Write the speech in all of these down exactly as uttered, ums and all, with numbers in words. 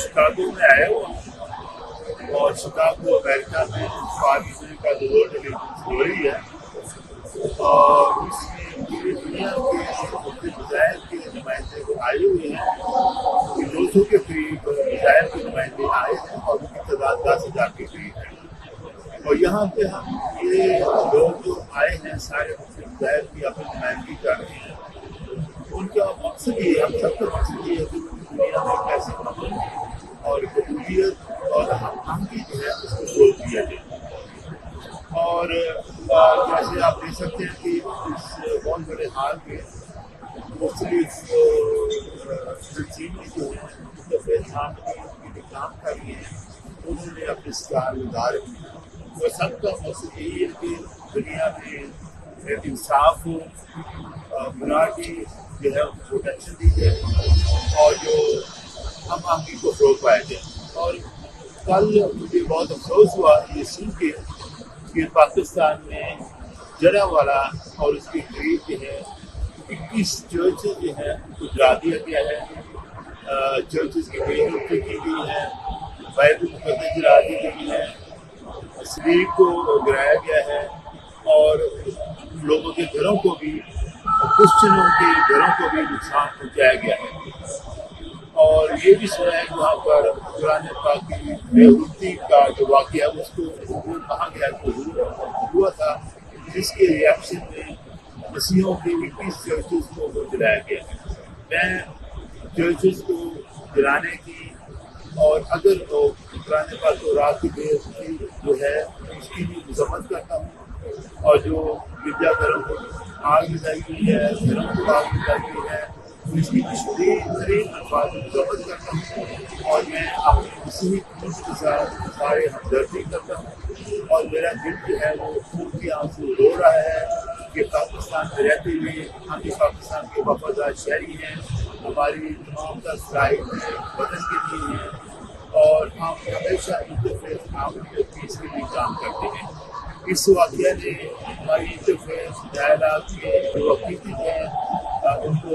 Chicago में आया हुआ हूँ और शिकागो अमेरिका में पाकिस्तान का जो वर्ल्ड रिलीजन हो रही है और इसमें पूरी दुनिया के मज़ाहिर के नुमाइंदे आए हुए हैं कि दो सौ के करीब मज़ाहिर के नुमाइंदे आए हैं और उनकी तादाद दस हज़ार के करीब है। और यहाँ पे हम ये लोग जो आए हैं सारे मज़ाहिर की अपनी नुमाइंदगी कर रहे हैं, उनका मकसद ये हम सबका मकसद ये है कि दुनिया में कैसे अमन और कबूलियत और हमआहंगी जो है उसको जोड़ दिया जाए। और जैसे आप देख सकते हैं कि इस बहुत बड़े हाल में मुख्तलिफ तंजीमें जो हैं जो काम कर रही हैं उन्होंने अपने इस्तेमाल उधार और सबका मकसद यही है कि दुनिया में इंसाफ हो, मिनॉरिटी जो है उनको प्रोटेक्शन दी जाए और जो हमआहंगी को फरोग पाया जाए। और कल मुझे बहुत अफसोस हुआ ये सुन के कि पाकिस्तान में जरावाला और उसके करीब जो है इक्कीस चर्चेज जो है उनको जला दिया गया है, चर्चेज की बेइज्जती की गई है, बाइबल मुकद्दस जला दी गई है, सलीब को गिराया गया है और लोगों के घरों को भी, क्रिश्चियनों के घरों को भी नुकसान पहुँचाया गया है। और ये भी सुना है कि वहाँ पर कुरान पाक की बेहुरमती का जो वाक़या उसको कहा गया हुआ था, जिसके रिएक्शन में मसीहों के इक्कीस चर्चेज को जलाया गया है। मैं चर्चेज को जलाने की और अगर तो कुरान पाक को रात की बेहुरमती जो है उसकी भी मजम्मत करता हूँ और जो गिरजाघरों को आग लगाई गई है, घरों को आग लगाई गई है, इसकी तरीन अल्फाज में मजम्मत करता हूँ और मैं अपने किसी के साथ सारे हमदर्दी करता हूँ और मेरा दिल जो है वो खून की आंसू रो रहा है कि पाकिस्तान में रहते हुए हम पाकिस्तान के वफादार शहरी हैं, हमारी तमाम का फ्लाइट है वतन के लिए है और हम हमेशा इंटरफेस आर्मी पीस के लिए काम करते हैं। इस वाक़या ने हमारी इंटरफेस डायलॉग के जो अकीदत हैं उनको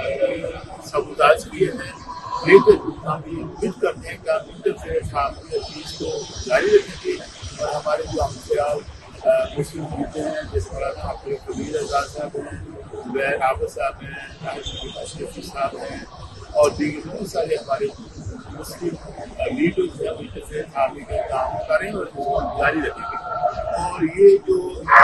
सबूताज किए हैं, लेकिन हम ये उम्मीद करते हैं कि हम इंटरफेस आर्मी पीस को जारी रखेंगे और हमारे जो हमसयाल मुस्लिम होते हैं जैसे मौलाना अपने कबीर आज़ाद साहब हैं, जुबैर आबद साहब हैं, अशरफी साहब हैं और दीगर बहुत सारे हमारे मुस्लिम लीडर्स हैं इंटरफेस आर्मी का काम करें और इसको जारी रखेंगे। और ये जो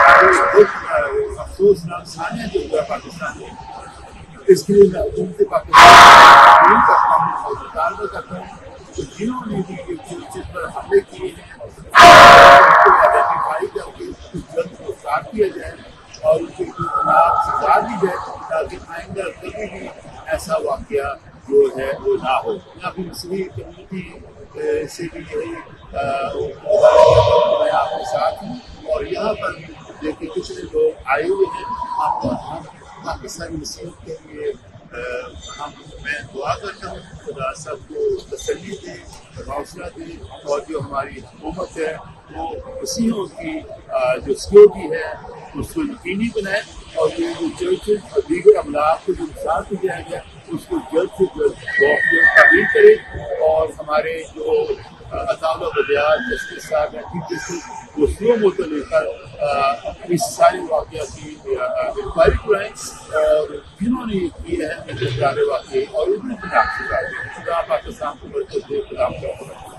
अफसोसनाक सानिया जो हुआ पाकिस्तान में, इसके लिए मैं हुकूमत पाकिस्तान करता हूँ और मुतालबा करता हूँ कि जिन्होंने भी ये चर्चेज पर हमले किए हैं उनको आइडेंटिफाई करके जल्द गिरफ्तार किया जाए और उनके खिलाफ सजा दी जाए ताकि आइंदा कभी भी ऐसा वाक़या जो है वो ना हो। मैं अपनी मुस्लिम कम्युनिटी से भी यही मैं आपके साथ हूँ और यहाँ पर देखिए कितने लोग आए हुए हैं, हम पाकिस्तानी मुस्लिम के लिए हम मैं दुआ करता हूँ खुदा सबको तसल्ली दे, हौसला दे और जो हमारी हुकूमत है वो मसीहों की जो सिक्योरिटी है उसको यकीनी बनाए और ये जो चर्चेज और दीगर अमलाक को जो नुकसान पहुँचाया गया उसको जल्द से जल्द तामीर करे और हमारे जो अदालत बदियात जस्टिस साहब हैं चीफ जस्टिस वो स्लो मोटर लेकर इस सारे वाक़या की इंक्वायरी कराएँ और जिन्होंने ये किए हैं इनके सारे वाक़े और उन्होंने खुदा पाकिस्तान को बरकत दे, खुदा